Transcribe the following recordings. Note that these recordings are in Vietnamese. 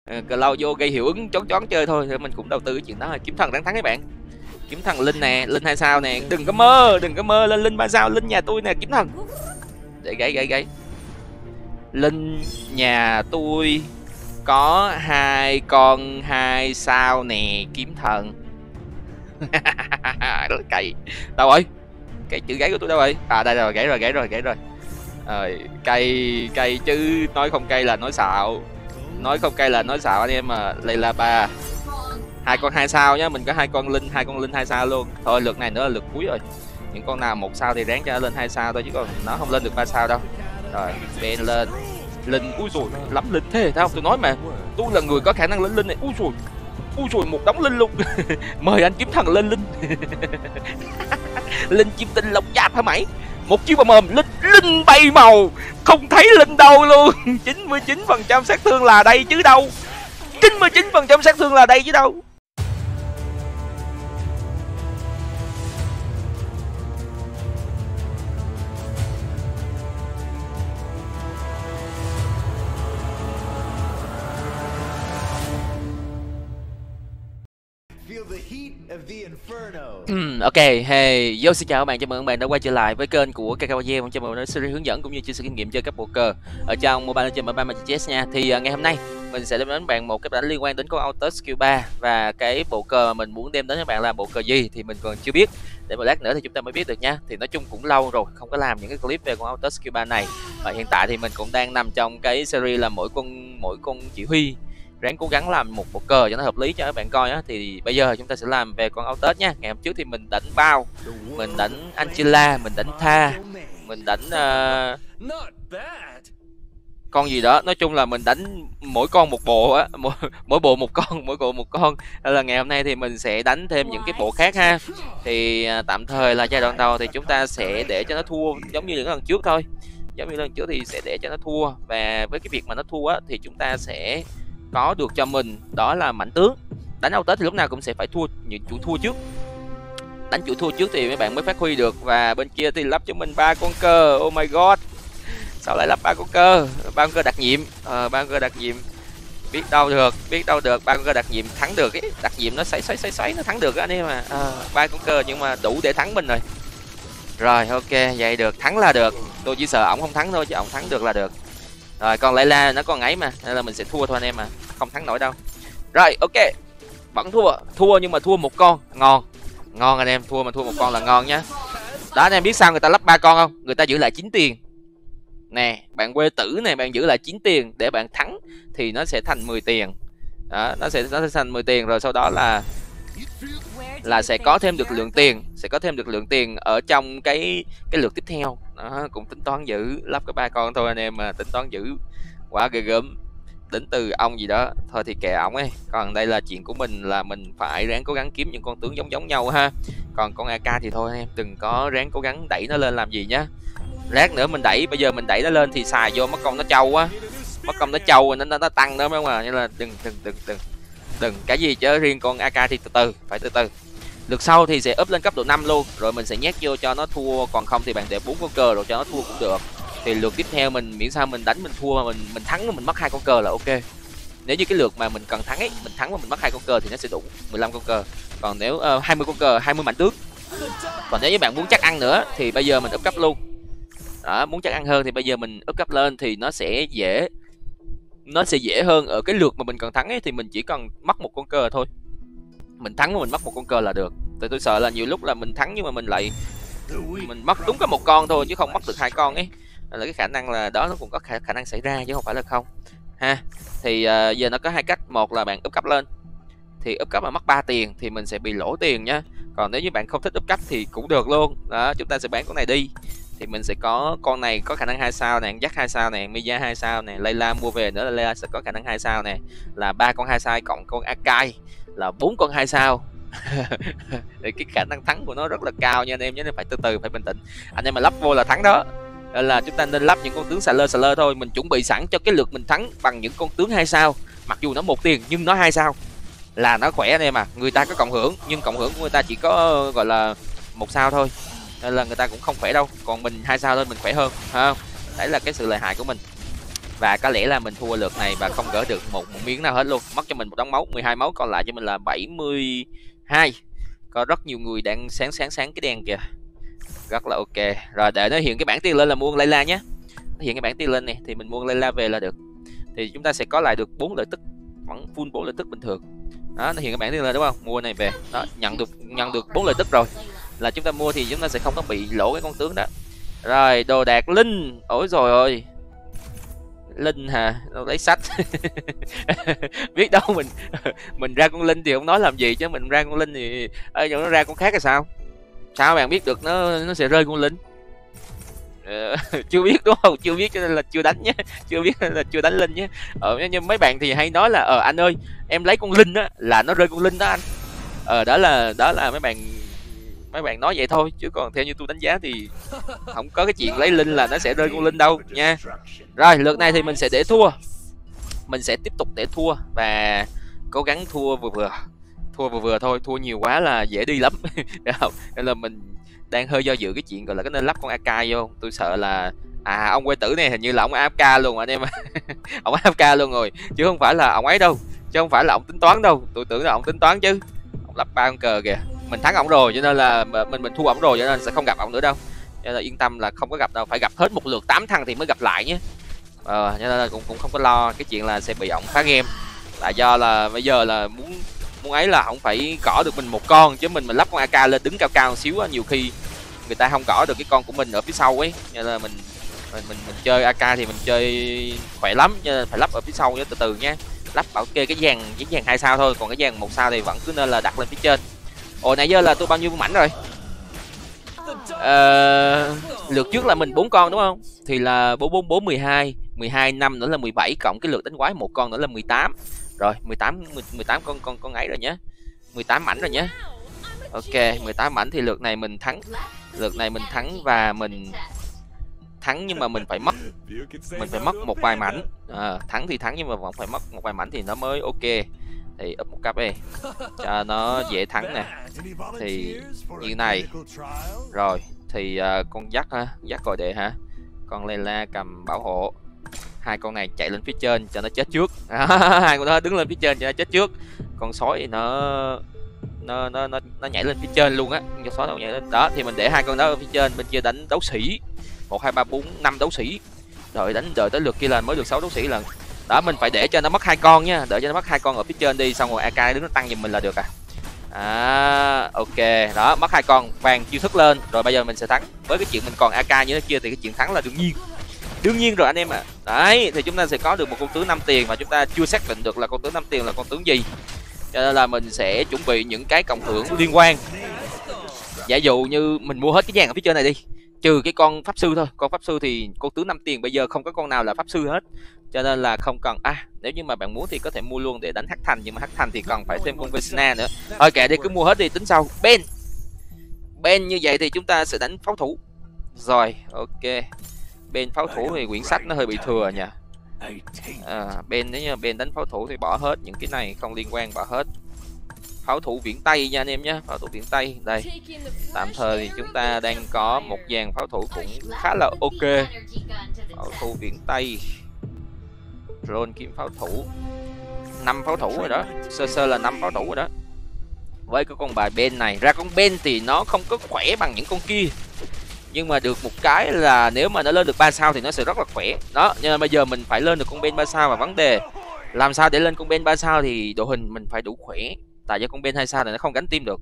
lâu vô gây hiệu ứng chón chón chơi thôi, thì mình cũng đầu tư cái chuyện đó. Kiếm thần đáng thắng các bạn. Kiếm thần linh nè, linh 2 sao nè, đừng có mơ lên linh 3 sao, linh nhà tôi nè, kiếm thần. Để gáy. Linh nhà tôi có 2 con 2 sao nè, kiếm thần. Cày đâu rồi? Cái chữ gáy của tôi đâu rồi? À đây rồi, gáy rồi. Cày chứ nói không cay là nói xạo. Nói không cay là nói xạo anh em mà. Đây là 2 con 2 sao nhá, mình có 2 con linh 2 sao luôn. Thôi lượt này nữa là lượt cuối rồi. Những con nào 1 sao thì ráng cho nó lên 2 sao thôi, chứ còn nó không lên được 3 sao đâu. Rồi, Ben lên. Linh, ui rồi lắm linh thế tao tôi nói mà. Tôi là người có khả năng lên linh này. Ui rồi một đống linh luôn. Mời anh kiếm thần lên linh. Linh chim tinh lông giáp hả mày? Một chiêu bầm mồm, linh bay màu. Không thấy linh đâu luôn. 99% sát thương là đây chứ đâu. 99% sát thương là đây chứ đâu. Ok, hey, yo xin chào các bạn, chào mừng các bạn đã quay trở lại với kênh của KKWG, chào mừng đến series hướng dẫn cũng như chia sẻ kinh nghiệm chơi các poker ở trong Mobile Legends Mobile Magic Chess nha. Thì ngày hôm nay mình sẽ đem đến bạn một cái đánh liên quan đến con Auto Skill 3 và cái bộ cờ mình muốn đem đến các bạn là bộ cờ gì thì mình còn chưa biết. Để một lát nữa thì chúng ta mới biết được nha. Thì nói chung cũng lâu rồi không có làm những cái clip về con Auto Skill 3 này. Và hiện tại thì mình cũng đang nằm trong cái series là mỗi con chỉ huy ráng cố gắng làm một bộ cờ cho nó hợp lý cho các bạn coi á. Thì bây giờ chúng ta sẽ làm về con Autos nha. Ngày hôm trước thì mình đánh bao, mình đánh Angela, mình đánh Tha, mình đánh con gì đó. Nói chung là mình đánh mỗi con một bộ á, mỗi bộ một con. Nên là ngày hôm nay thì mình sẽ đánh thêm những cái bộ khác ha. Thì tạm thời là giai đoạn đầu thì chúng ta sẽ để cho nó thua giống như những lần trước thôi. Giống như lần trước thì sẽ để cho nó thua, và với cái việc mà nó thua á thì chúng ta sẽ có được cho mình đó là mảnh tướng. Đánh Autos thì lúc nào cũng sẽ phải thua những chủ thua trước. Đánh chủ thua trước thì mấy bạn mới phát huy được. Và bên kia thì lắp cho mình 3 con cơ. Oh my god, sao lại lắp 3 con cơ? 3 con cơ đặc nhiệm. 3 con cơ đặc nhiệm. Biết đâu được 3 con cơ đặc nhiệm thắng được ấy. Đặc nhiệm nó xoáy nó thắng được anh em mà. 3 con cơ nhưng mà đủ để thắng mình rồi. Rồi ok, vậy được, thắng là được. Tôi chỉ sợ ổng không thắng thôi, chứ ổng thắng được là được. Rồi còn Layla nó còn ấy mà, nên là mình sẽ thua thôi anh em mà, không thắng nổi đâu. Rồi ok, vẫn thua nhưng mà thua một con, ngon anh em, thua một con là ngon nhá. Đó anh em biết sao người ta lắp 3 con không? Người ta giữ lại 9 tiền. Nè, bạn quê tử này, bạn giữ lại 9 tiền để bạn thắng thì nó sẽ thành 10 tiền. Đó, nó sẽ thành 10 tiền, rồi sau đó là sẽ có thêm được lượng tiền, ở trong cái lượt tiếp theo. Đó, cũng tính toán dữ, lắp cái 3 con thôi anh em mà tính toán dữ quá ghê gớm. Đến từ ông gì đó thôi thì kệ ổng ấy. Còn đây là chuyện của mình, là mình phải ráng cố gắng kiếm những con tướng giống nhau ha. Còn con AK thì thôi anh em, đừng có ráng cố gắng đẩy nó lên làm gì nhá. Lát nữa mình đẩy, bây giờ mình đẩy nó lên thì xài vô mất công nó trâu á, mất công nó trâu nó tăng đó mấy không à. Nên là đừng cái gì chứ, riêng con AK thì phải từ từ. Lượt sau thì sẽ up lên cấp độ 5 luôn, rồi mình sẽ nhét vô cho nó thua, còn không thì bạn để 4 con cờ rồi cho nó thua cũng được. Thì lượt tiếp theo mình miễn sao mình đánh mình thua mà mình thắng mình mất 2 con cờ là ok. Nếu như cái lượt mà mình cần thắng ấy, mình thắng mà mình mất 2 con cờ thì nó sẽ đủ 15 con cờ. Còn nếu 20 con cờ, 20 mảnh tướng. Còn nếu như bạn muốn chắc ăn nữa thì bây giờ mình up cấp luôn. Đó, muốn chắc ăn hơn thì bây giờ mình up cấp lên thì nó sẽ dễ hơn. Ở cái lượt mà mình cần thắng ấy thì mình chỉ cần mất một con cờ thôi. Mình thắng mà mình mất một con cờ là được. Tại tôi sợ là nhiều lúc là mình thắng nhưng mà mình mất đúng có một con thôi chứ không mất được 2 con ấy. Là cái khả năng là đó nó cũng có khả năng xảy ra chứ không phải là không ha. Thì giờ nó có 2 cách. Một là bạn up cấp lên, thì up cấp mà mất 3 tiền thì mình sẽ bị lỗ tiền nhá. Còn nếu như bạn không thích up cấp thì cũng được luôn. Đó, chúng ta sẽ bán con này đi. Thì mình sẽ có con này có khả năng 2 sao nè, Jack 2 sao nè, Mia 2 sao nè, Layla mua về nữa là Layla sẽ có khả năng 2 sao nè, là 3 con 2 sao cộng con Akai là 4 con 2 sao. Thì cái khả năng thắng của nó rất là cao nha anh em nhé, nên phải từ từ, phải bình tĩnh. Anh em mà lắp vô là thắng đó. Nên là chúng ta nên lắp những con tướng xà lơ thôi, mình chuẩn bị sẵn cho cái lượt mình thắng bằng những con tướng 2 sao. Mặc dù nó 1 tiền nhưng nó 2 sao là nó khỏe anh em à. Người ta có cộng hưởng nhưng cộng hưởng của người ta chỉ có gọi là 1 sao thôi, nên là người ta cũng không khỏe đâu. Còn mình 2 sao thôi mình khỏe hơn, phải không? Đấy là cái sự lợi hại của mình. Và có lẽ là mình thua lượt này và không gỡ được một miếng nào hết luôn, mất cho mình một đống máu, 12 máu, còn lại cho mình là 72. Có rất nhiều người đang sáng cái đèn kìa, rất là ok. Rồi để nó hiện cái bảng tiền lên là mua Layla nhé, nó hiện cái bảng tiền lên này thì mình mua Layla về là được, thì chúng ta sẽ có lại được 4 lợi tức, vẫn full 4 lợi tức bình thường. Đó, nó hiện cái bảng tiền lên đúng không, mua này về đó, nhận được 4 lợi tức rồi là chúng ta mua thì chúng ta sẽ không có bị lỗ cái con tướng đó. Rồi đồ đạc linh, ôi rồi ơi, linh hả, đâu lấy sách. Biết đâu mình ra con linh thì không nói làm gì, chứ mình ra con linh thì nó ra con khác là sao bạn biết được nó sẽ rơi con linh. Chưa biết đúng không, chưa biết cho nên là chưa đánh nhé, chưa biết nên là chưa đánh linh nhé. Nhưng mấy bạn thì hay nói là anh ơi em lấy con linh á là nó rơi con linh đó anh. Đó là mấy bạn nói vậy thôi, chứ còn theo như tôi đánh giá thì không có cái chuyện lấy linh là nó sẽ rơi con linh đâu nha. Rồi lượt này thì mình sẽ để thua, mình sẽ tiếp tục để thua và cố gắng thua vừa thôi, thua nhiều quá là dễ đi lắm. Nên là mình đang hơi do dự cái chuyện gọi là có nên lắp con AK vô. Tôi sợ là ông quê tử này hình như là ông AFK luôn anh em. Ông AFK luôn rồi chứ không phải là ông ấy đâu, chứ không phải là ông tính toán đâu, tôi tưởng là ông tính toán chứ. Ông lắp 3 con cờ kìa, mình thắng ông rồi cho nên là mình thua ông rồi cho nên sẽ không gặp ông nữa đâu, cho nên là yên tâm là không có gặp đâu, phải gặp hết một lượt 8 thằng thì mới gặp lại nhé. Cho nên là cũng không có lo cái chuyện là sẽ bị ổng phá game, là do là bây giờ là muốn ấy là không phải gõ được mình một con, chứ mình lắp con AK lên đứng cao cao một xíu á, nhiều khi người ta không gõ được cái con của mình ở phía sau ấy, nên là mình chơi AK thì mình chơi khỏe lắm, cho nên phải lắp ở phía sau nhé, từ từ nhé. Lắp bảo kê cái dàn 2 sao thôi, còn cái dàn 1 sao thì vẫn cứ nên là đặt lên phía trên. Ồ nãy giờ là tôi bao nhiêu mảnh rồi? Lượt trước là mình 4 con đúng không, thì là 4 12 5 nữa là 17, cộng cái lượt đánh quái một con nữa là 18 rồi, 18 con ấy rồi nhé, 18 mảnh rồi nhé. Ok 18 mảnh thì lượt này mình thắng, và mình thắng nhưng mà mình phải mất một vài mảnh. Thắng thì thắng nhưng mà vẫn phải mất một vài mảnh thì nó mới ok. Thì up một cấp đi cho nó dễ thắng nè, thì như này rồi thì con dắt gọi đệ hả, con Layla cầm bảo hộ, hai con này chạy lên phía trên cho nó chết trước. Hai con đó đứng lên phía trên cho nó chết trước, con sói nó nhảy lên phía trên luôn á, con sói nó nhảy lên đó, thì mình để hai con đó ở phía trên, bên kia đánh đấu sĩ 1 2 3 4 5 đấu sĩ, đợi tới lượt kia là mới được 6 đấu sĩ lần đó. Mình phải để cho nó mất 2 con nha, đợi cho nó mất 2 con ở phía trên đi, xong rồi AK đứng nó tăng giùm mình là được ok đó, mất 2 con vàng chiêu thức lên rồi, bây giờ mình sẽ thắng. Với cái chuyện mình còn AK như thế kia thì cái chuyện thắng là đương nhiên rồi anh em đấy, thì chúng ta sẽ có được một con tướng 5 tiền mà chúng ta chưa xác định được là con tướng 5 tiền là con tướng gì, cho nên là mình sẽ chuẩn bị những cái cộng hưởng liên quan. Giả dụ như mình mua hết cái dàn ở phía trên này đi, trừ cái con pháp sư thôi, con pháp sư thì con tướng 5 tiền bây giờ không có con nào là pháp sư hết, cho nên là không cần. Nếu như mà bạn muốn thì có thể mua luôn để đánh hắc thành, nhưng mà hắc thành thì cần phải thêm con Vesna nữa. Thôi kệ đi, cứ mua hết đi tính sau. Ben như vậy thì chúng ta sẽ đánh pháo thủ rồi. Ok Ben pháo thủ thì quyển sách nó hơi bị thừa nha. Ben nếu như Ben đánh pháo thủ thì bỏ hết những cái này không liên quan, bỏ hết. Pháo thủ viễn Tây nha anh em nhé, pháo thủ viễn Tây đây. Tạm thời thì chúng ta đang có một dàn pháo thủ cũng khá là ok. Pháo thủ viễn Tây, drone kiếm pháo thủ, 5 pháo thủ rồi đó, sơ là 5 pháo thủ rồi đó. Với cái con bài Ben này, ra con Ben thì nó không có khỏe bằng những con kia, nhưng mà được một cái là nếu mà nó lên được 3 sao thì nó sẽ rất là khỏe đó. Nhưng mà bây giờ mình phải lên được con Ben 3 sao, và vấn đề làm sao để lên con Ben 3 sao thì đội hình mình phải đủ khỏe, tại do con Ben 2 sao này nó không gánh team được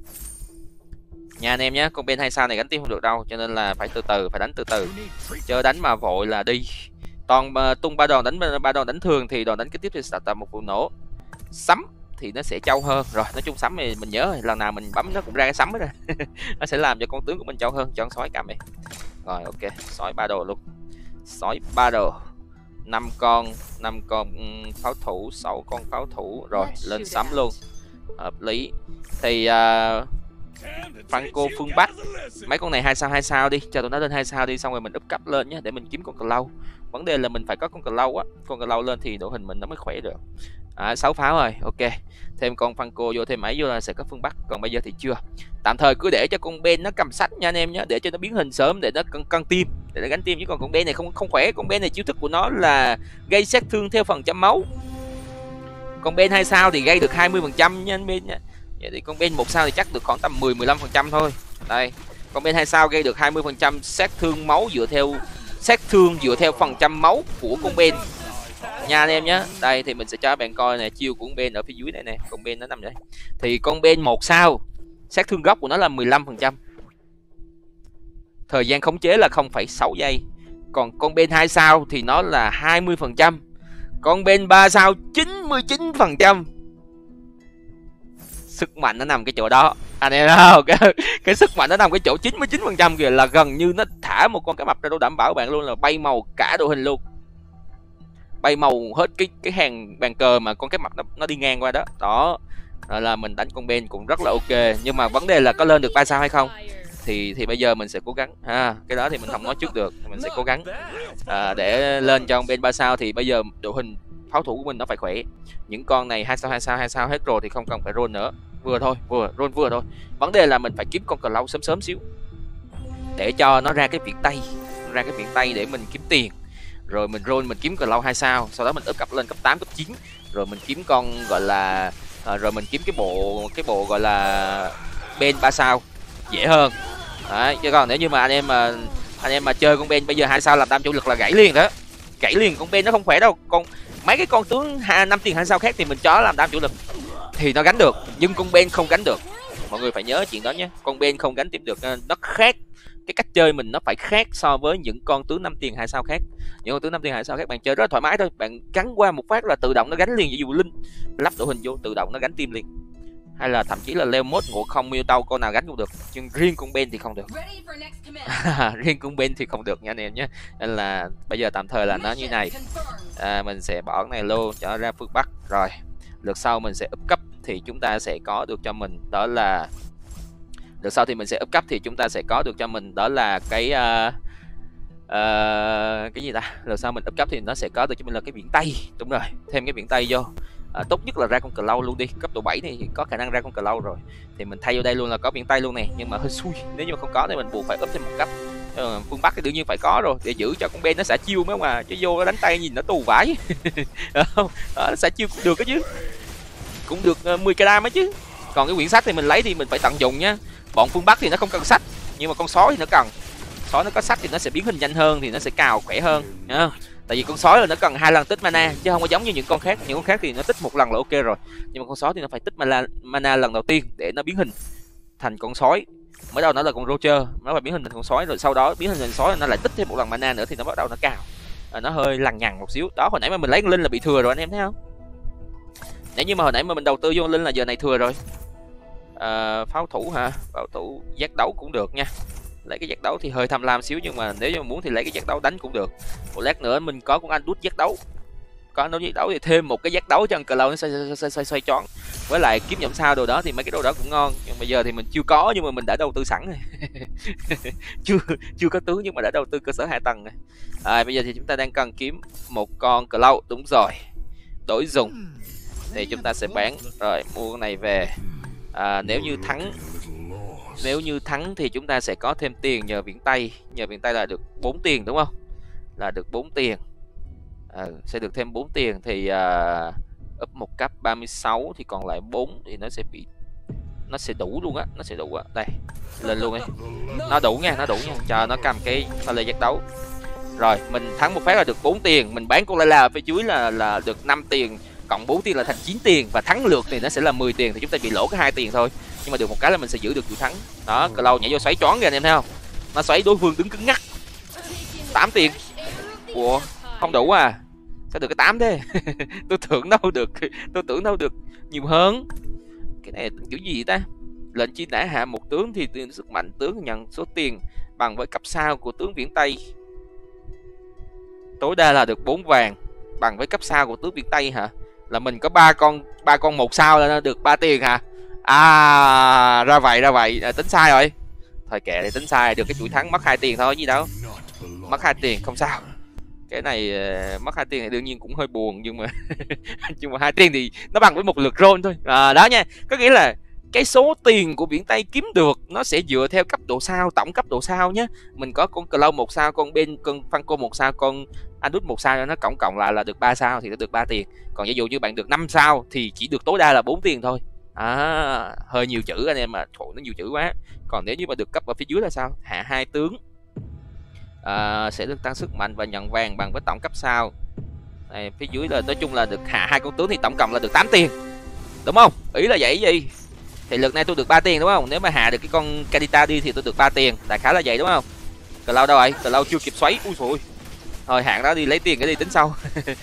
nha anh em nhé. Con Ben 2 sao này gánh team không được đâu, cho nên là phải từ từ, phải đánh từ từ, chứ đánh mà vội là đi. Toàn tung 3 đòn đánh thường thì đòn đánh kế tiếp thì sẽ tạo một vụ nổ. Sấm thì nó sẽ trâu hơn. Rồi nói chung sấm thì mình nhớ lần nào mình bấm nó cũng ra cái sấm hết rồi. Nó sẽ làm cho con tướng của mình trâu hơn. Cho con sói cầm đi. Rồi ok, sói 3 đồ luôn. Sói 3 đồ, 5 con pháo thủ, 6 con pháo thủ. Rồi lên sấm luôn, hợp lý. Thì Franco phương Bắc, mấy con này 2 sao đi, cho tụi nó lên 2 sao đi, xong rồi mình up cấp lên nhé, để mình kiếm con cờ lâu. Vấn đề là mình phải có con cờ lâu á, con cờ lâu lên thì đội hình mình nó mới khỏe được. 6 pháo rồi, ok. Thêm con Franco vô, thêm máy vô là sẽ có phương Bắc, còn bây giờ thì chưa. Tạm thời cứ để cho con Ben nó cầm sách nha anh em nhé, để cho nó biến hình sớm, để nó cân team, để nó gánh team, chứ còn con Ben này không khỏe. Con Ben này chiêu thức của nó là gây sát thương theo phần trăm máu. Con Ben 2 sao thì gây được 20% nha anh Ben nha. Vậy thì con Ben 1 sao thì chắc được khoảng tầm 10-15% thôi. Đây, con Ben 2 sao gây được 20% sát thương máu dựa theo phần trăm máu của con Ben nha anh em nhé. Đây thì mình sẽ cho bạn coi nè, chiêu của con Ben ở phía dưới này nè, con Ben nó nằm đây. Thì con Ben 1 sao sát thương gốc của nó là 15%, thời gian khống chế là 0,6 giây. Còn con Ben 2 sao thì nó là 20%, con Ben 3 sao 99%. Sức mạnh nó nằm cái chỗ đó anh em thấy không? Cái sức mạnh nó nằm cái chỗ 99% kìa, là gần như nó thả một con cá mập ra đó, đảm bảo bạn luôn là bay màu cả đội hình luôn, bay màu hết cái hàng bàn cờ mà con cá mập nó đi ngang qua đó. Đó là mình đánh con Ben cũng rất là ok, nhưng mà vấn đề là có lên được 3 sao hay không thì bây giờ mình sẽ cố gắng ha. Cái đó thì mình không nói trước được, mình sẽ cố gắng để lên cho con Ben 3 sao. Thì bây giờ đội hình pháo thủ của mình nó phải khỏe. Những con này 2 sao hết rồi thì không cần phải roll nữa, vừa thôi, roll vừa thôi. Vấn đề là mình phải kiếm con cờ lâu sớm xíu để cho nó ra cái viễn tây để mình kiếm tiền, rồi mình roll mình kiếm cờ lâu 2 sao, sau đó mình up lên cấp 8 cấp 9, rồi mình kiếm con gọi là rồi mình kiếm cái bộ gọi là Ben 3 sao dễ hơn. Đấy, chứ còn nếu như mà anh em mà chơi con Ben bây giờ 2 sao làm tam chủ lực là gãy liền đó, gãy liền. Con Ben nó không khỏe đâu. Còn mấy cái con tướng 5 tiền 2 sao khác thì mình cho làm tam chủ lực thì nó gánh được, nhưng con Ben không gánh được. Mọi người phải nhớ chuyện đó nhé, con Ben không gánh tiếp được. Nó khác, cái cách chơi mình nó phải khác so với những con tướng 5 tiền 2 sao khác. Những con tướng 5 tiền 2 sao khác bạn chơi rất là thoải mái thôi, bạn gắn qua một phát là tự động nó gánh liền. Ví dụ Linh lắp đội hình vô tự động nó gánh team liền, hay là thậm chí là leo mốt ngộ không miêu tâu con nào gánh cũng được, nhưng riêng con Ben thì không được. Riêng con Ben thì không được nha anh em nhé. Nên là bây giờ tạm thời là nó như này. Mình sẽ bỏ cái này luôn cho ra phương Bắc. Rồi lượt sau mình sẽ up cấp thì chúng ta sẽ có được cho mình đó là cái cái gì ta. Lượt sau mình up cấp thì nó sẽ có được cho mình là cái biển Tây. Đúng rồi, thêm cái biển Tây vô. Tốt nhất là ra con cờ lâu luôn đi, cấp độ 7 này thì có khả năng ra con cờ lâu rồi thì mình thay vô đây luôn là có biển Tây luôn nè. Nhưng mà hơi xui, nếu như không có thì mình buộc phải up thêm một cấp. Phương Bắc thì đương nhiên phải có rồi, để giữ cho con Ben nó xả chiêu mới mà, chứ vô nó đánh tay nhìn nó tù vãi. Không, nó xả chiêu cũng được cái chứ, cũng được 10 k đam ấy chứ. Còn cái quyển sách thì mình lấy thì mình phải tận dụng nhá. Bọn phương Bắc thì nó không cần sách, nhưng mà con sói thì nó cần. Sói nó có sách thì nó sẽ biến hình nhanh hơn, thì nó sẽ cào khỏe hơn nhá. Tại vì con sói là nó cần 2 lần tích mana, chứ không có giống như những con khác. Những con khác thì nó tích 1 lần là ok rồi, nhưng mà con sói thì nó phải tích mana lần đầu tiên để nó biến hình thành con sói. Mới đầu nó là con Roger, nó phải biến hình thành con sói, rồi sau đó biến hình thành sói nó lại tích thêm 1 lần mana nữa thì nó bắt đầu nó cào. Nó hơi lằng nhằng một xíu. Đó, hồi nãy mà mình lấy con Linh là bị thừa rồi anh em thấy không? Nếu như mà hồi nãy mà mình đầu tư vô Linh là giờ này thừa rồi. Pháo thủ hả? Pháo thủ giác đấu cũng được nha. Lấy cái giác đấu thì hơi tham lam xíu, nhưng mà nếu như muốn thì lấy cái giác đấu đánh cũng được. Một lát nữa mình có con anh đút giác đấu, có anh đút giác đấu thì thêm một cái giác đấu cho con cờ lâu nó xoay tròn, với lại kiếm nhậm sao đồ đó thì mấy cái đồ đó cũng ngon. Nhưng bây giờ thì mình chưa có, nhưng mà mình đã đầu tư sẵn rồi. chưa có tướng nhưng mà đã đầu tư cơ sở hạ tầng rồi. Bây giờ thì chúng ta đang cần kiếm một con cờ lâu. Đúng rồi, đổi dùng thì chúng ta sẽ bán rồi mua con này về. Nếu như thắng thì chúng ta sẽ có thêm tiền nhờ viễn Tây. Nhờ viễn Tây là được 4 tiền đúng không? Là được 4 tiền. Sẽ được thêm 4 tiền thì up một cấp 36 thì còn lại 4 thì nó sẽ đủ luôn á, nó sẽ đủ á. Đây, lên luôn đi. Nó đủ nha, cho nó cầm cái pha lê giác đấu. Rồi, mình thắng một phát là được 4 tiền, mình bán con Layla ở phía dưới là được 5 tiền, cộng 4 tiền là thành 9 tiền, và thắng lượt thì nó sẽ là 10 tiền, thì chúng ta bị lỗ cái 2 tiền thôi. Nhưng mà được một cái là mình sẽ giữ được chủ thắng. Đó, cờ lâu nhảy vô xoáy choáng kìa anh em thấy không? Nó xoáy đối phương đứng cứng ngắc. 8 tiền. Ủa, không đủ à? Sao được cái 8 thế? Tôi tưởng đâu được nhiều hơn. Cái này kiểu gì ta? Lệnh chi nã hạ một tướng thì sức mạnh tướng nhận số tiền bằng với cấp sao của tướng viễn Tây. Tối đa là được 4 vàng, bằng với cấp sao của tướng viễn Tây hả? Là mình có ba con 1 sao là nó được 3 tiền hả? Ra vậy, tính sai rồi. Thôi kệ thì tính sai, được cái chuỗi thắng mất 2 tiền thôi gì đâu. Mất 2 tiền không sao. Cái này mất 2 tiền thì đương nhiên cũng hơi buồn, nhưng mà 2 tiền thì nó bằng với một lượt roll thôi. Đó nha. Có nghĩa là cái số tiền của Viễn Tây kiếm được nó sẽ dựa theo cấp độ sao, tổng cấp độ sao nhé. Mình có con Cloud 1 sao, con Ben, con Funko 1 sao, con Android 1 sao, nó cộng cộng lại là được 3 sao thì nó được 3 tiền. Còn ví dụ như bạn được 5 sao thì chỉ được tối đa là 4 tiền thôi. Hơi nhiều chữ anh em mà, trời nó nhiều chữ quá. Còn nếu như mà được cấp ở phía dưới là sao? Hạ 2 tướng sẽ được tăng sức mạnh và nhận vàng bằng với tổng cấp sao. Đây, phía dưới là nói chung là được hạ 2 con tướng thì tổng cộng là được 8 tiền. Đúng không? Ý là vậy gì? Thì lượt này tôi được 3 tiền đúng không? Nếu mà hạ được cái con Kadita đi thì tôi được 3 tiền. Đại khái là vậy đúng không? Cloud đâu rồi? Cloud chưa kịp xoáy. Ui dồi. Thôi hạng đó đi lấy tiền cái đi tính sau.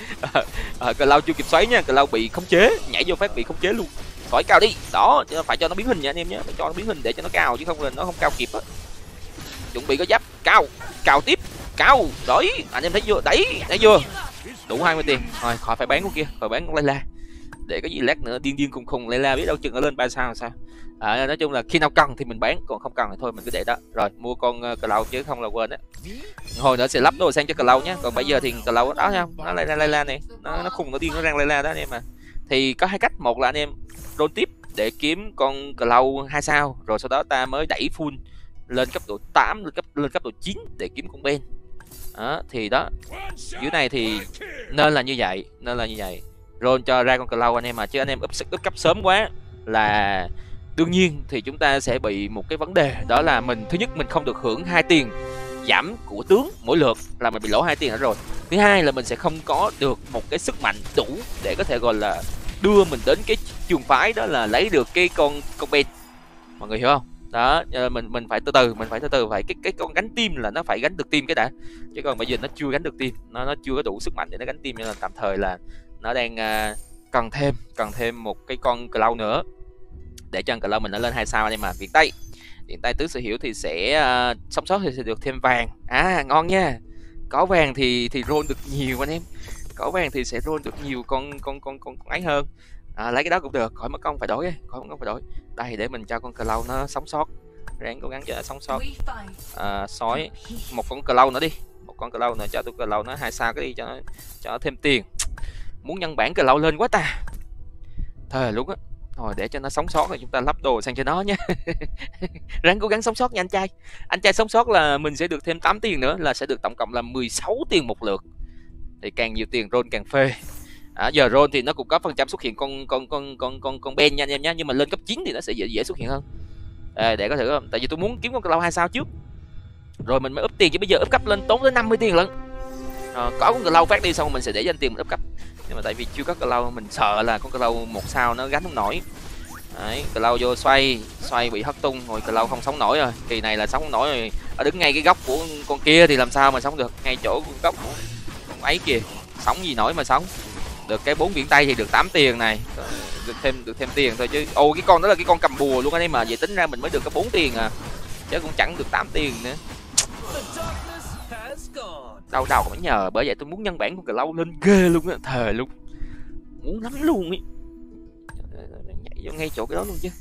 Cloud chưa kịp xoáy nha, Cloud bị khống chế, nhảy vô phát bị khống chế luôn. Xoáy cao đi. Đó, phải cho nó biến hình nha anh em nhé, phải cho nó biến hình để cho nó cao chứ không là nó không cao kịp á. Chuẩn bị có giáp, cao, cao tiếp, cao. Đấy, anh em thấy chưa? Đấy, thấy chưa? Đủ 20 tiền. Thôi khỏi phải bán con kia, khỏi bán con Layla. Để cái gì lát nữa điên điên khùng khùng Layla biết đâu chừng ở lên 3 sao sao. Nói chung là khi nào cần thì mình bán, còn không cần thì thôi mình cứ để đó. Rồi mua con Cloud chứ không là quên á. Hồi nữa sẽ lắp đồ sang cho Cloud nhé. Còn bây giờ thì Cloud đó nha, nó Layla này, nó khùng nó điên nó răng Layla đó anh em mà. Thì có hai cách, một là anh em roll tiếp để kiếm con Cloud 2 sao, rồi sau đó ta mới đẩy full lên cấp độ 8 lên cấp độ 9 để kiếm con Ben. Đó, thì đó. Dưới này thì nên là như vậy, roll cho ra con Cloud anh em mà, chứ anh em up cấp sớm quá là đương nhiên thì chúng ta sẽ bị một cái vấn đề, đó là mình thứ nhất mình không được hưởng 2 tiền giảm của tướng mỗi lượt, là mình bị lỗ 2 tiền nữa rồi. Thứ hai là mình sẽ không có được một cái sức mạnh đủ để có thể gọi là đưa mình đến cái trường phái đó là lấy được cái con Ben. Mọi người hiểu không? Đó, mình phải từ từ phải cái con gánh tim là nó phải gánh được tim cái đã, chứ còn bây giờ nó chưa gánh được tim, nó chưa có đủ sức mạnh để nó gánh tim, nên là tạm thời là nó đang cần thêm một cái con Cloud nữa để cho Cloud mình nó lên 2 sao anh em mà. Viện Tây tứ sở hữu thì sẽ sống sót thì sẽ được thêm vàng. Ngon nha, có vàng thì roll được nhiều anh em, có vàng thì sẽ roll được nhiều con ấy hơn. Lấy cái đó cũng được, khỏi mất công phải đổi, đây để mình cho con Cloud nó sống sót, ráng cố gắng cho nó sống sót. Sói một con Cloud nữa đi, cho tôi Cloud nó 2 sao cái đi cho nó thêm tiền. Muốn nhân bản Cloud lên quá ta, thời lúc á. Thôi để cho nó sống sót thì chúng ta lắp đồ sang cho nó nha. Ráng cố gắng sống sót nha anh trai sống sót là mình sẽ được thêm 8 tiền nữa, là sẽ được tổng cộng là 16 tiền một lượt. Thì càng nhiều tiền roll càng phê. Giờ roll thì nó cũng có phần trăm xuất hiện con Ben nha anh em nhé, nhưng mà lên cấp 9 thì nó sẽ dễ xuất hiện hơn. Để có thử không? Tại vì tôi muốn kiếm con Cloud 2 sao trước, rồi mình mới up tiền, chứ bây giờ up cấp lên tốn tới 50 tiền lận. Có con Cloud phát đi xong mình sẽ để dành tiền mình up cấp, nhưng mà tại vì chưa có Cloud mình sợ là con Cloud 1 sao nó gánh không nổi. Đấy, Cloud vô xoay bị hất tung rồi, Cloud không sống nổi rồi. Kỳ này là sống không nổi rồi, ở đứng ngay cái góc của con kia thì làm sao mà sống được, ngay chỗ góc con ấy kìa, sống gì nổi mà sống được. Cái 4 Viễn Tây thì được 8 tiền này, được thêm tiền thôi chứ. Cái con đó là cái con cầm bùa luôn anh em mà, vậy tính ra mình mới được có 4 tiền à, chứ cũng chẳng được 8 tiền nữa. Đau đầu mới nhờ, bởi vậy tôi muốn nhân bản con Cloud lên ghê luôn á, thề luôn, muốn lắm luôn ấy. Nhảy vô ngay chỗ cái đó luôn chứ.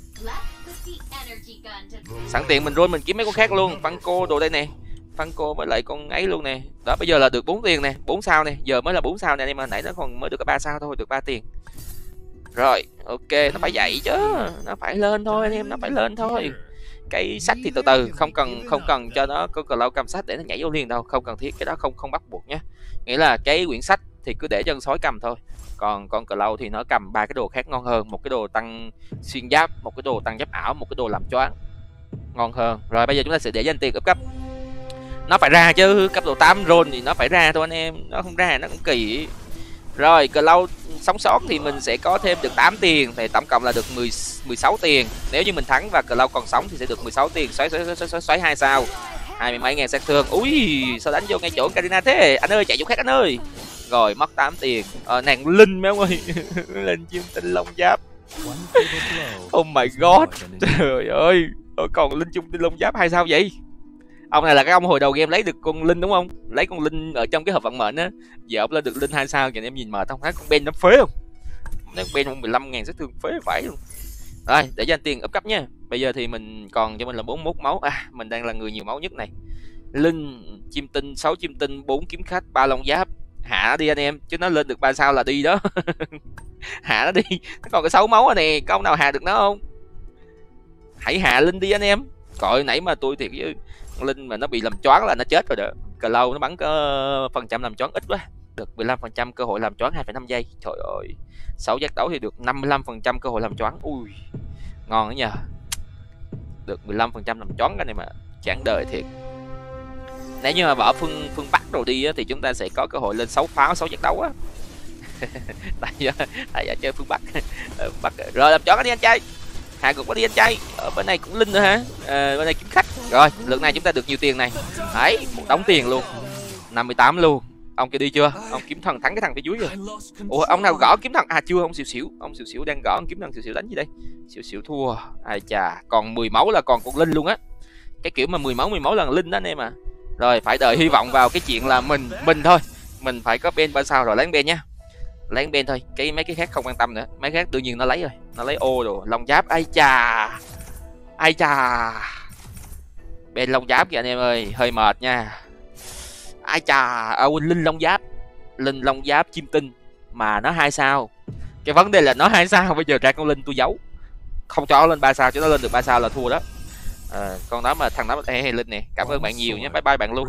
Sẵn tiện mình roll mình kiếm mấy con khác luôn, Funko đồ đây nè, Funko với lại con ấy luôn nè. Đó, bây giờ là được 4 tiền nè, 4 sao nè, giờ mới là 4 sao nè anh em, mà nãy nó còn mới được có 3 sao thôi, được 3 tiền. Rồi, ok, nó phải vậy chứ, nó phải lên thôi anh em, nó phải lên thôi. Cái sách thì từ từ, không cần cho nó có Cloud cầm sách để nó nhảy vô liền đâu, không cần thiết, cái đó không bắt buộc nhé. Nghĩa là cái quyển sách thì cứ để cho con sói cầm thôi, còn con Cloud thì nó cầm 3 cái đồ khác ngon hơn, một cái đồ tăng xuyên giáp, một cái đồ tăng giáp ảo, một cái đồ làm choáng, ngon hơn. Rồi bây giờ chúng ta sẽ để dành tiền up cấp, nó phải ra chứ, cấp độ 8 roll thì nó phải ra thôi anh em, nó không ra nó cũng kỳ. Rồi Cloud sống sót thì mình sẽ có thêm được 8 tiền, thì tổng cộng là được 16 tiền. Nếu như mình thắng và Cloud còn sống thì sẽ được 16 tiền. Xoáy 2 sao, 20 mấy ngàn sát thương. Ui, sao đánh vô ngay chỗ Karina thế anh ơi, chạy chỗ khác anh ơi. Rồi mất 8 tiền. Nàng Linh mấy ông ơi. Linh chim tinh long giáp. Oh my god, trời ơi, còn Linh chung tinh long giáp 2 sao vậy? Ông này là cái ông hồi đầu game lấy được con Linh đúng không? Lấy con Linh ở trong cái hộp vận mệnh á. Giờ ông lên được Linh 2 sao, kìa em nhìn mệt không? Thấy con Ben nó phế không? Nó Ben 15.000 sát thương phế phải luôn. Rồi, để dành tiền up cấp nha. Bây giờ thì mình còn cho mình là 41 máu. Mình đang là người nhiều máu nhất này. Linh, chim tinh, 6 chim tinh, 4 kiếm khách, 3 long giáp. Hạ nó đi anh em, chứ nó lên được 3 sao là đi đó. Hạ nó đi. Nó còn có 6 máu rồi nè, có ông nào hạ được nó không? hãy hạ Linh đi anh em. Coi nãy mà tôi thiệt với Linh mà nó bị làm choáng là nó chết rồi đó. Cloud nó bắn có phần trăm làm choáng ít quá, được 15% cơ hội làm choáng 2,5 giây. Trời ơi, 6 giác đấu thì được 55% cơ hội làm choáng. Ui, ngon đó nhờ. Được 15% làm choáng cái này mà chán đời thiệt. Nếu như mà bỏ phương Bắc rồi đi á, thì chúng ta sẽ có cơ hội lên 6 pháo 6 giác đấu á. tại giờ chơi phương Bắc. Bắc rồi làm choáng đi anh trai. Hạ gục có đi anh trai. Ở bên này cũng Linh nữa hả? Bên này kiếm khách. Rồi lượt này chúng ta được nhiều tiền này. Đấy, một đống tiền luôn. 58 luôn. Ông kia đi chưa? Ông kiếm thần thắng cái thằng phía dưới rồi. Ủa ông nào gõ kiếm thần? À chưa, ông xỉu xỉu. Ông xỉu xỉu đang gõ kiếm thần xỉu xỉu đánh gì đây? Xỉu xỉu thua. Ai chà, còn 10 máu là còn con Linh luôn á. Cái kiểu mà 10 máu là Linh đó anh em à. Rồi phải đợi hy vọng vào cái chuyện là mình thôi. Mình phải có Ben 3 sao rồi lấy Ben nhá. Lấy Ben thôi, mấy cái khác không quan tâm nữa. Mấy khác đương nhiên nó lấy rồi. Nó lấy ô rồi, long giáp. Ai chà. Ai chà. Ben long giáp kìa anh em ơi, hơi mệt nha. Ai chà, Linh long giáp. Linh long giáp chim tinh mà nó 2 sao. Cái vấn đề là nó 2 sao, bây giờ ra con Linh tôi giấu. Không cho lên 3 sao, cho nó lên được 3 sao là thua đó. Con đó mà thằng đó hay Linh nè, cảm ơn bạn nhiều nhé, bye bye bạn luôn.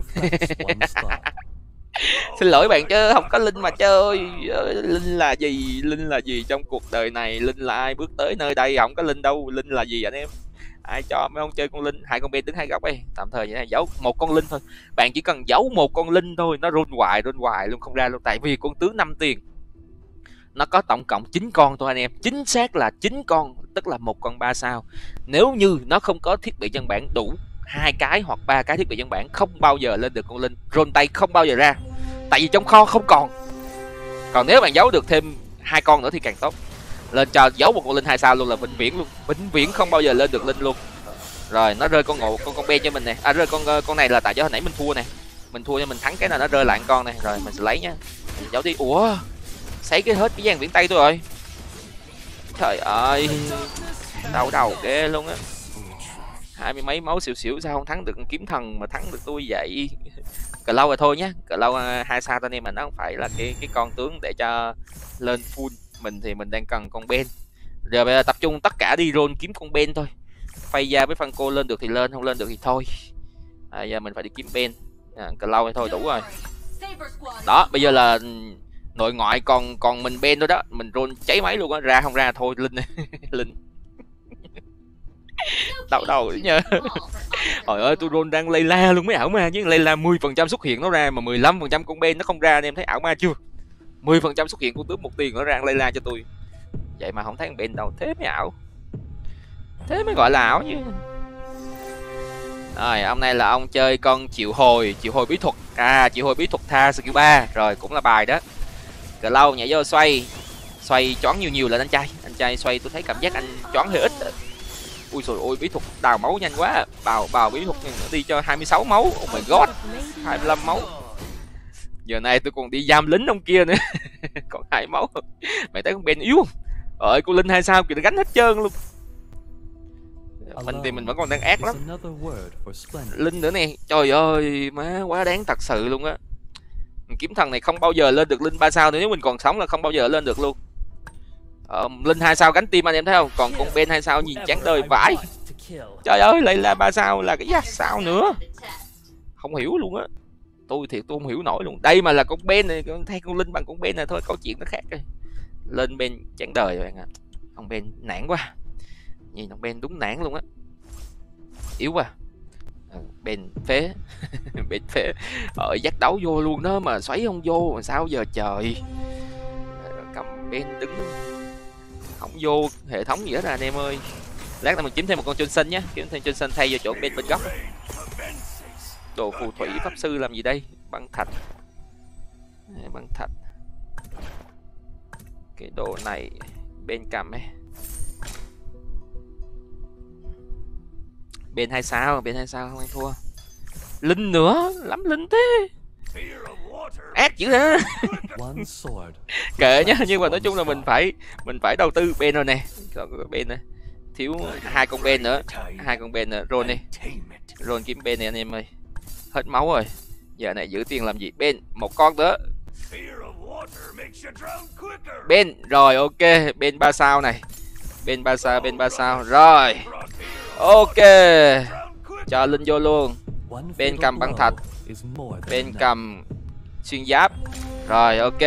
Xin lỗi bạn chứ không có Linh mà chơi. Linh là gì? Linh là gì trong cuộc đời này? Linh là ai bước tới nơi đây? Không có Linh đâu. Linh là gì anh em? Ai cho mấy ông chơi con Linh? Hai con Ben đứng hai góc ấy. Tạm thời vậy này, giấu một con Linh thôi. Bạn chỉ cần giấu một con Linh thôi, nó run hoài luôn không ra luôn. Tại vì con tướng 5 tiền nó có tổng cộng 9 con thôi anh em. Chính xác là 9 con, tức là một con 3 sao. Nếu như nó không có thiết bị dân bản đủ 2 cái hoặc 3 cái thiết bị dân bản, không bao giờ lên được con Linh. Roll tay không bao giờ ra. Tại vì trong kho không còn. Còn nếu bạn giấu được thêm 2 con nữa thì càng tốt. Lên cho giấu một con Linh 2 sao luôn là vĩnh viễn luôn. Vĩnh viễn không bao giờ lên được Linh luôn. Rồi nó rơi con ngộ con Ben cho mình nè. À rơi con này là tại do hồi nãy mình thua nè. Mình thua cho mình thắng cái nào nó rơi lại con này. Rồi mình sẽ lấy nhá. Giấu đi. Ủa, sấy cái hết cái dàn viễn tay tôi rồi. Trời ơi, đau đầu ghê luôn á. 20 mấy máu xỉu xỉu sao không thắng được kiếm thần mà thắng được tôi vậy. Cờ lâu rồi thôi nhá. Cờ lâu 2 sao tao em mà nó không phải là cái con tướng để cho lên full. Mình thì mình đang cần con Ben. Giờ bây giờ tập trung tất cả đi roll kiếm con Ben thôi. Phay ra với Franco lên được thì lên, không lên được thì thôi. Giờ mình phải đi kiếm Ben. Cờ lâu thôi đủ rồi. Đó, bây giờ là nội ngoại còn mình Ben thôi đó. Mình roll cháy máy luôn á, ra không ra thôi Linh. Linh. Đau đầu nha. Trời ơi, tôi roll đang Layla luôn mấy ảo ma chứ. Layla 10% xuất hiện nó ra mà 15% con Ben nó không ra, anh em thấy ảo ma chưa? 10% xuất hiện con tướng 1 tiền nó ra Layla cho tôi. Vậy mà không thấy con Ben đâu, thế mới ảo. Thế mới gọi là ảo chứ. Rồi, ông này là ông chơi con triệu hồi bí thuật. Triệu hồi bí thuật tha skill 3, rồi cũng là bài đó. Cờ lâu nhảy vô xoay choáng nhiều lên anh trai xoay tôi thấy cảm giác anh choáng hơi ít. Ui trời ơi, bí thuật đào máu nhanh quá. Bào bí thuật đi cho 26 máu. Oh my god, 25 máu. Giờ này tôi còn đi giam lính ông kia nữa. Còn 2 máu. Mày thấy con Ben yếu không? Ơi cô Linh 2 sao kìa, nó gánh hết trơn luôn. Mình thì mình vẫn còn đang ác lắm. Linh nữa nè, trời ơi má, quá đáng thật sự luôn á. Kiếm thần này không bao giờ lên được Linh 3 sao nữa. Nếu mình còn sống là không bao giờ lên được luôn. Linh 2 sao gánh tim anh em thấy không? Còn con Ben 2 sao nhìn chán đời vãi. Trời ơi, lại là 3 sao là cái sao nữa. Không hiểu luôn á. Tôi thiệt tôi không hiểu nổi luôn. Đây mà là con Ben này, thay con Linh bằng con Ben này thôi, câu chuyện nó khác rồi. Lên Ben chán đời rồi bạn ạ. Con Ben nản quá. Nhìn thằng Ben đúng nản luôn á. Yếu quá. Ben phế. Ben phế. Dắt đấu vô luôn đó mà xoáy không vô mà sao giờ trời. Cầm Ben đứng không vô hệ thống gì hết anh em ơi. Lát nữa mình kiếm thêm một con Johnson nhé. Kiếm thêm Johnson thay vào chỗ Ben bên góc. Đồ phù thủy pháp sư làm gì đây? Băng thạch. Băng thạch. Cái đồ này Ben cầm ấy. Ben 2 sao không ăn thua. Linh nữa, lắm Linh thế. Ác dữ hả? Kệ nhá, nhưng mà nói chung là mình phải đầu tư Ben rồi nè. Còn có Ben nè. Thiếu 2 con Ben nữa. 2 con Ben nữa, roll đi. Roll kiếm Ben này anh em ơi. Hết máu rồi. Giờ này giữ tiền làm gì? Ben, một con nữa. Ben, rồi ok, Ben 3 sao này. Ben 3 sao, rồi. Ok, cho Linh vô luôn. Bên cầm băng thạch, bên cầm xuyên giáp. Rồi ok.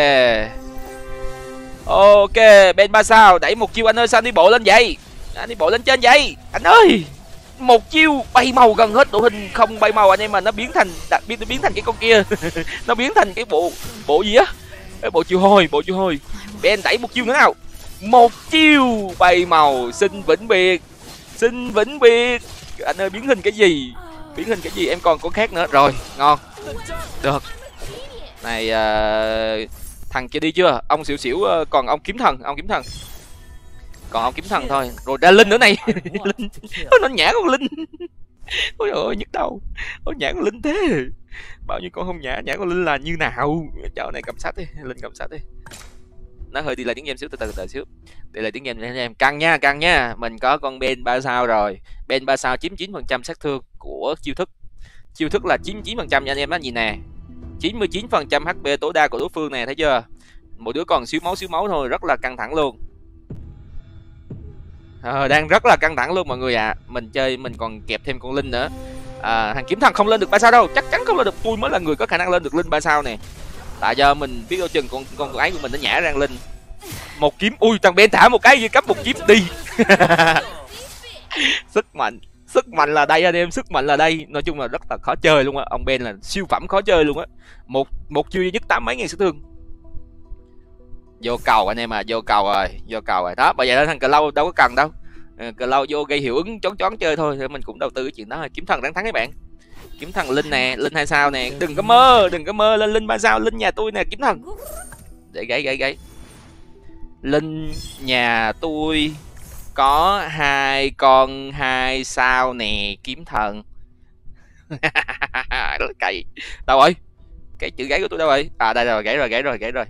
Ok, bên 3 sao đẩy một chiêu anh ơi, sao đi bộ lên vậy? Anh đi bộ lên trên vậy anh ơi. Một chiêu bay màu gần hết đội hình không bay màu anh em, mà nó biến thành cái con kia. Nó biến thành cái bộ gì á, cái bộ chiêu hôi. Ben đẩy một chiêu nữa nào. Một chiêu bay màu, xin vĩnh biệt. Anh ơi, biến hình cái gì em còn có khác nữa. Rồi ngon, được này. Thằng kia đi chưa? Ông xỉu xỉu, còn ông kiếm thần, còn ông kiếm thần thôi. Rồi ra Linh nữa này. Linh nó nhả con Linh. Ôi ơi nhức đầu, nó nhả con Linh thế. Bao nhiêu con không nhả con Linh là như nào? Chỗ này cầm sách đi, Linh cầm sách đi. Nó hơi đi lại tiếng game xíu, từ từ xíu. Đi lại tiếng game cho em. Căng nha. Mình có con Ben 3 sao rồi. Ben 3 sao chiếm 9% sát thương của chiêu thức là 99% nha anh em. Đó nhìn nè, 99% HP tối đa của đối phương nè, thấy chưa? Mỗi đứa còn xíu máu thôi, rất là căng thẳng luôn. Đang rất là căng thẳng luôn mọi người ạ. Mình chơi mình còn kẹp thêm con Linh nữa. Thằng kiếm thần không lên được 3 sao đâu, chắc chắn không lên được. Tôi mới là người có khả năng lên được Linh 3 sao nè. Tại do mình biết đâu chừng con ấy của mình nó nhả ra Linh. Một kiếm, ui thằng Ben thả một cái gì cấp một kiếm đi. Sức mạnh là đây anh em, sức mạnh là đây. Nói chung là rất là khó chơi luôn á. Ông Ben là siêu phẩm khó chơi luôn á. Một chiêu duy nhất 8 mấy ngàn sát thương. Vô cầu anh em à, vô cầu rồi đó. Bây giờ thằng cờ lâu đâu có cần đâu, cờ lâu vô gây hiệu ứng chón chơi thôi, thì mình cũng đầu tư cái chuyện đó. Kiếm thần đáng thắng các bạn. Kiếm thần Linh nè, Linh 2 sao nè, đừng có mơ lên Linh 3 sao. Linh nhà tôi nè, kiếm thần để gãy. Linh nhà tôi có 2 con 2 sao nè, kiếm thần. Cày đâu rồi, cái chữ gáy của tôi đâu rồi? Đây rồi, gãy rồi.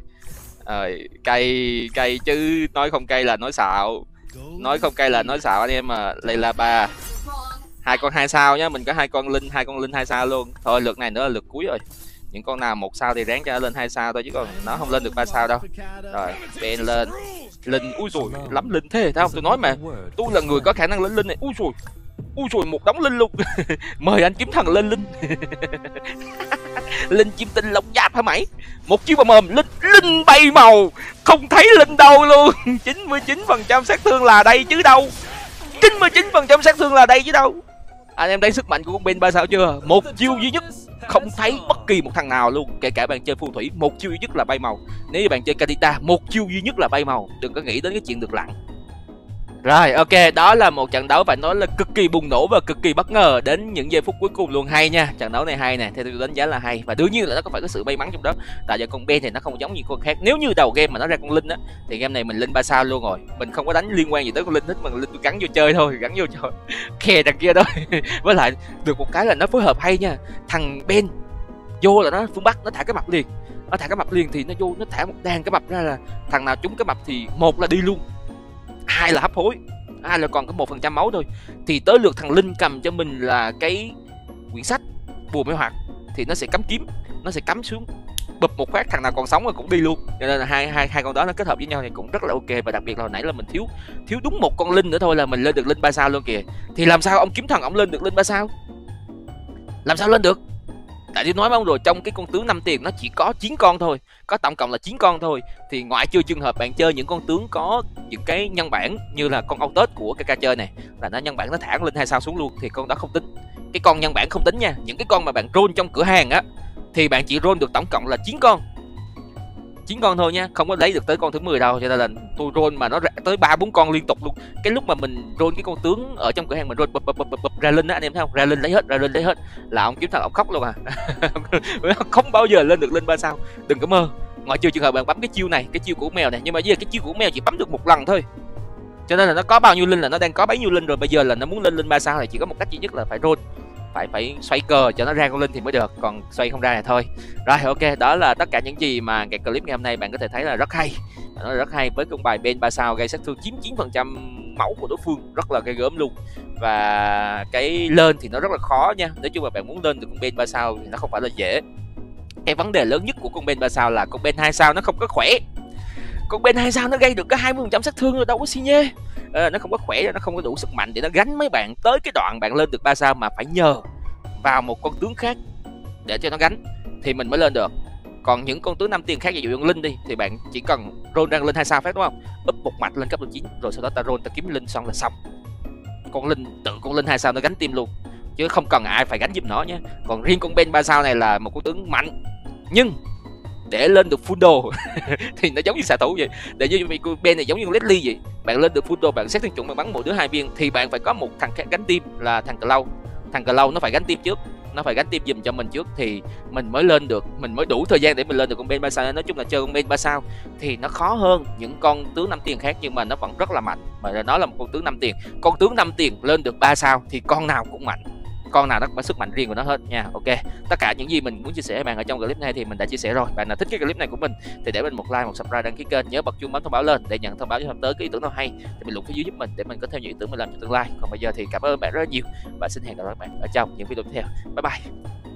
Cày chứ, nói không cay là nói xạo, anh em mà. Đây là 2 con 2 sao nhá, mình có 2 con Linh 2 sao luôn. Thôi lượt này nữa là lượt cuối rồi. Những con nào 1 sao thì ráng cho nó lên 2 sao thôi, chứ còn nó không lên được 3 sao đâu. Rồi Ben lên Linh. Ui rồi lắm Linh thế, thấy không? Tôi nói mà, tôi là người có khả năng lên Linh này. Ui rồi một đống Linh luôn. Mời anh kiếm thần lên Linh. Linh chim tinh lông giáp hả mày? Một chiêu vào mồm, Linh bay màu, không thấy Linh đâu luôn. 99% sát thương là đây chứ đâu. 99% sát thương là đây chứ đâu. Anh em thấy sức mạnh của con Ben 3 sao chưa? Một chiêu duy nhất không thấy bất kỳ một thằng nào luôn, kể cả bạn chơi phù thủy, một chiêu duy nhất là bay màu. Nếu như bạn chơi Kadita, một chiêu duy nhất là bay màu, đừng có nghĩ đến cái chuyện được lặn. Rồi ok, đó là một trận đấu phải nói là cực kỳ bùng nổ và cực kỳ bất ngờ đến những giây phút cuối cùng luôn. Hay nha, trận đấu này hay nè, theo tôi đánh giá là hay. Và đương nhiên là nó có phải có sự may mắn trong đó. Tại vì con Ben thì nó không giống như con khác. Nếu như đầu game mà nó ra con Linh á thì game này mình Linh 3 sao luôn rồi. Mình không có đánh liên quan gì tới con Linh hết, mà Linh tôi gắn vô chơi thôi, gắn vô cho khe đằng kia thôi. Với lại được một cái là nó phối hợp hay nha. Thằng Ben vô là nó phương Bắc, nó thả cái mập liền, thì nó vô nó thả một đàn cái mập ra, là thằng nào trúng cái mập thì một là đi luôn, hai là hấp hối, hai là còn có 1% máu thôi. Thì tới lượt thằng Linh cầm cho mình là cái quyển sách bùa mê hoặc, thì nó sẽ cắm kiếm, nó sẽ cắm xuống bụp một phát, thằng nào còn sống rồi cũng đi luôn. Cho nên là hai con đó nó kết hợp với nhau thì cũng rất là ok. Và đặc biệt là hồi nãy là mình thiếu đúng một con Linh nữa thôi là mình lên được Linh 3 sao luôn kìa. Thì làm sao ông kiếm thần ông lên được Linh 3 sao? Làm sao lên được? Tại tôi nói mà ông rồi, trong cái con tướng 5 tiền nó chỉ có 9 con thôi, có tổng cộng là 9 con thôi. Thì ngoại trừ trường hợp bạn chơi những con tướng có những cái nhân bản như là con Autos của KK chơi này, là nó nhân bản nó thả lên 2 sao xuống luôn, thì con đó không tính. Cái con nhân bản không tính nha. Những cái con mà bạn roll trong cửa hàng á thì bạn chỉ roll được tổng cộng là 9 con thôi nha, không có lấy được tới con thứ 10 đâu. Cho nên là tôi roll mà nó tới 3-4 con liên tục luôn. Cái lúc mà mình roll cái con tướng ở trong cửa hàng, mình roll bập ra Linh á anh em thấy không, ra Linh lấy hết là ông kiếm thằng ông khóc luôn à. Không bao giờ lên được Linh 3 sao, đừng có mơ. Ngoại trừ trường hợp bạn bấm cái chiêu này, cái chiêu của mèo này, nhưng mà bây giờ cái chiêu của mèo chỉ bấm được một lần thôi. Cho nên là nó có bao nhiêu Linh là nó đang có bấy nhiêu Linh rồi. Bây giờ là nó muốn lên Linh 3 sao thì chỉ có một cách duy nhất là phải roll, phải xoay cờ cho nó ra con Linh thì mới được, còn xoay không ra này thôi. Rồi ok, đó là tất cả những gì mà cái clip ngày hôm nay bạn có thể thấy là rất hay. Nó rất hay với con bài Ben 3 sao gây sát thương 99% máu của đối phương, rất là ghê gớm luôn. Và cái lên thì nó rất là khó nha. Nói chung là bạn muốn lên được con Ben 3 sao thì nó không phải là dễ. Cái vấn đề lớn nhất của con Ben 3 sao là con Ben 2 sao nó không có khỏe. Con bên 2 sao nó gây được có 20% sát thương rồi, đâu có xi nhê. Nó không có khỏe, nó không có đủ sức mạnh để nó gánh mấy bạn tới cái đoạn bạn lên được 3 sao, mà phải nhờ vào một con tướng khác để cho nó gánh thì mình mới lên được. Còn những con tướng 5 tiền khác, ví dụ như Linh đi, thì bạn chỉ cần roll đang lên 2 sao phát, đúng không? Up một mạch lên cấp độ 9 rồi sau đó ta roll ta kiếm Linh xong là xong. Con Linh 2 sao nó gánh team luôn, chứ không cần ai phải gánh giùm nó nhé. Còn riêng con Ben 3 sao này là một con tướng mạnh, nhưng để lên được full đồ thì nó giống như xạ thủ vậy. Để như Ben này giống như con Leslie vậy, bạn lên được full đồ, bạn xét thương chuẩn, bạn bắn mỗi đứa 2 viên thì bạn phải có một thằng khác gánh team là thằng Cloud nó phải gánh team trước, nó phải gánh team giùm cho mình trước thì mình mới lên được, mình mới đủ thời gian để mình lên được con Ben 3 sao. Nói chung là chơi con Ben 3 sao thì nó khó hơn những con tướng 5 tiền khác, nhưng mà nó vẫn rất là mạnh, mà nó là một con tướng 5 tiền. Con tướng 5 tiền lên được 3 sao thì con nào cũng mạnh, con nào nó có sức mạnh riêng của nó hết nha. Ok, tất cả những gì mình muốn chia sẻ với bạn ở trong clip này thì mình đã chia sẻ rồi. Bạn nào thích cái clip này của mình thì để mình một like, một subscribe, đăng ký kênh, nhớ bật chuông bấm thông báo lên để nhận thông báo cho tới cái ý tưởng nào hay thì mình luận phía dưới giúp mình để mình có thêm những ý tưởng mình làm trong tương lai. Còn bây giờ thì cảm ơn bạn rất là nhiều và xin hẹn gặp lại các bạn ở trong những video tiếp theo. Bye bye.